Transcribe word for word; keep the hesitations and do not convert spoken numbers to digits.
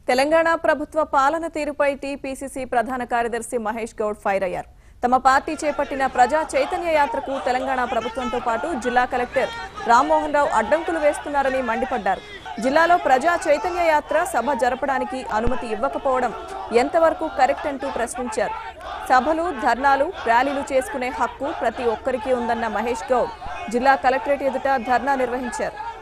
తెలంగాణ ప్రభుత్వ పాలన తీరుపై టీపీసీసీ ప్రధాన కార్యదర్శి మహేష్ గౌడ్ ఫైర్ అయ్యారు. తమ పార్టీ చేపట్టిన ప్రజా చైతన్య యాత్రకు తెలంగాణ ప్రభుత్వంతో పాటు జిల్లా కలెక్టర్ రామ్మోహన్ రావు అడ్డంకులు వేస్తున్నారని మండిపడ్డారు. జిల్లాలో ప్రజా చైతన్య యాత్ర సభ జరపడానికి అనుమతి ఇవ్వకపోవడం ఎంతవరకు కరెక్ట్ అంటూ ప్రశ్నించారు. సభలు, ధర్నాలు, ర్యాలీలు చేసుకునే హక్కు ప్రతి ఒక్కరికి ఉందన్న మహేష్ గౌడ్ జిల్లా కలెక్టరేట్ ఎదుట ధర్నా నిర్వహించారు.